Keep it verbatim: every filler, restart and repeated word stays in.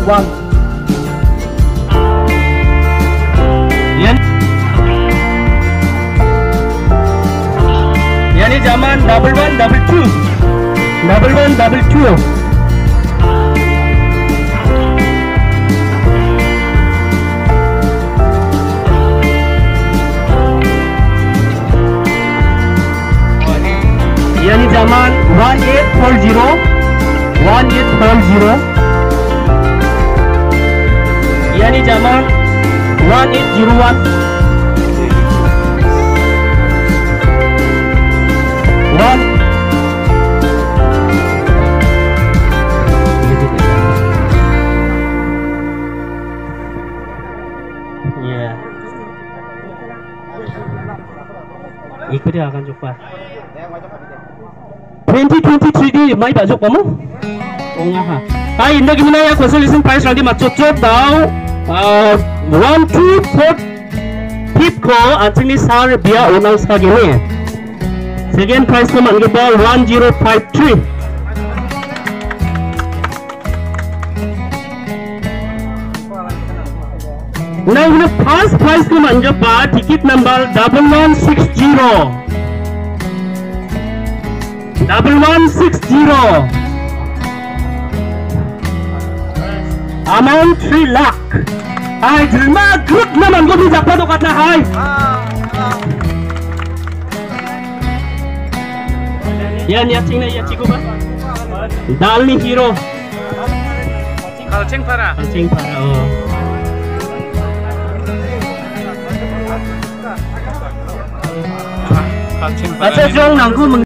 one. Yan. Yani zaman double one double two. Double one double two. Yani zaman one eight four zero. one eight four zero. Yani zaman one eight zero one. One. Yeah. Ikut dia akan coba. twenty twenty-three di mai baju kamu? Oh ngah. Hai, indah gimana ya? Consolation prize nanti macet-macet tahu. Uh, one two four tip ko anjing ni sar biar orang sekali ni. Second prize ko man kita one zero five three. Now the first prize ko man kita ticket number double one six zero. Double one six zero. Amount three lakh. Hai, terima good naman ko bisa pa dokat na hai. Yan yaching na yachi ko ba? Dal ni hero. Kalching para. Kalching para. Oh. Kalching para. Acha jong nangku